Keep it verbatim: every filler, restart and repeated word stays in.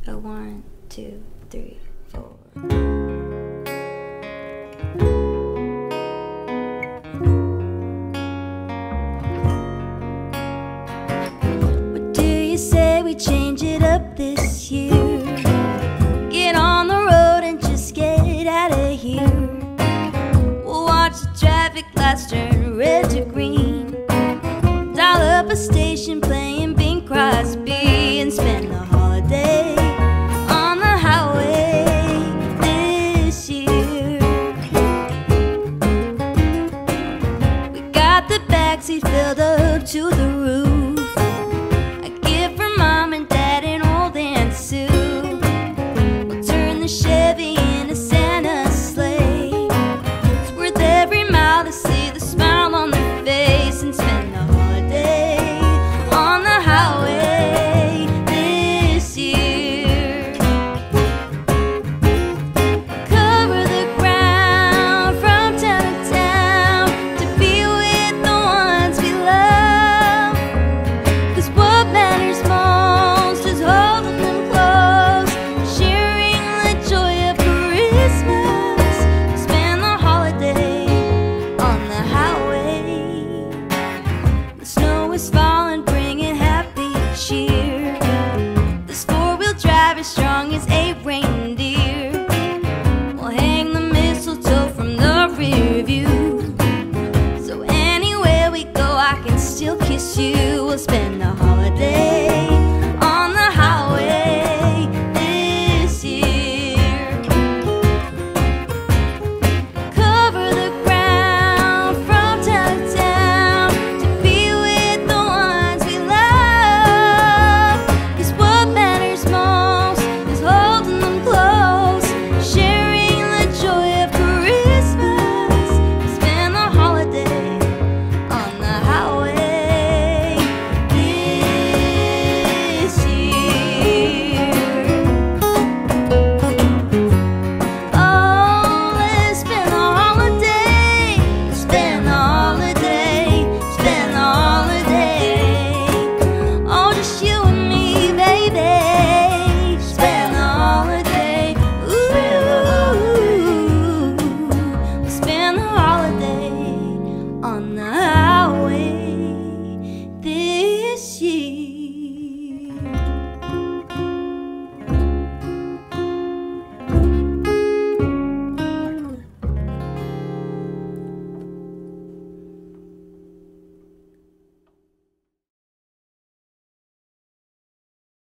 A one, two, three, four. What do you say we change it up this year? Get on the road and just get out of here. We'll watch the traffic lights turn red to green. Dial up a station playing Bing Crosby.